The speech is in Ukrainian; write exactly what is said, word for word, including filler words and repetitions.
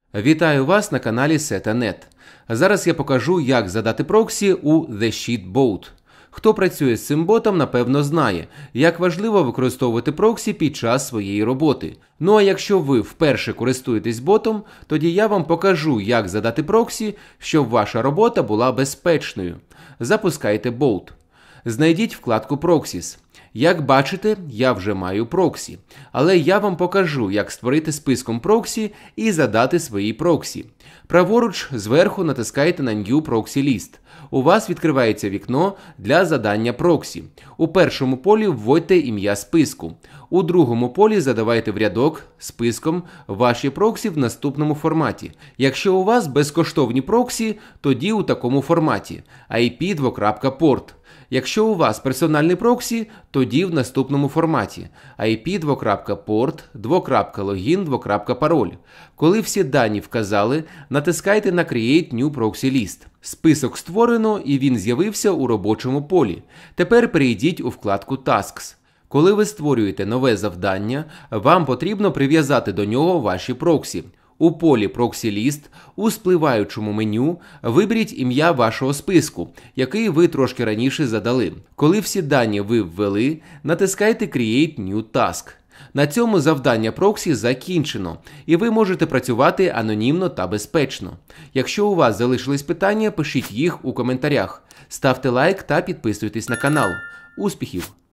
Вітаю вас на каналі сета точка нет. Зараз я покажу, як задати проксі у The Sheet Bot. Хто працює з цим ботом, напевно знає, як важливо використовувати проксі під час своєї роботи. Ну а якщо ви вперше користуєтесь ботом, тоді я вам покажу, як задати проксі, щоб ваша робота була безпечною. Запускайте бот. Знайдіть вкладку Proxies. Як бачите, я вже маю проксі, але я вам покажу, як створити списком проксі і задати свої проксі. Праворуч зверху натискайте на New Proxy List. У вас відкривається вікно для задання проксі. У першому полі вводьте ім'я списку. У другому полі задавайте в рядок списком ваші проксі в наступному форматі. Якщо у вас безкоштовні проксі, тоді у такому форматі ай пі двокрапка порт. Якщо у вас персональний проксі, тоді в наступному форматі ай пі двокрапка порт двокрапка логін двокрапка пароль. Коли всі дані вказали, натискайте на Create New Proxy List. Список створено і він з'явився у робочому полі. Тепер перейдіть у вкладку Tasks. Коли ви створюєте нове завдання, вам потрібно прив'язати до нього ваші проксі. У полі Proxy List у спливаючому меню виберіть ім'я вашого списку, який ви трошки раніше задали. Коли всі дані ви ввели, натискайте Create New Task. На цьому завдання проксі закінчено, і ви можете працювати анонімно та безпечно. Якщо у вас залишились питання, пишіть їх у коментарях. Ставте лайк та підписуйтесь на канал. Успіхів!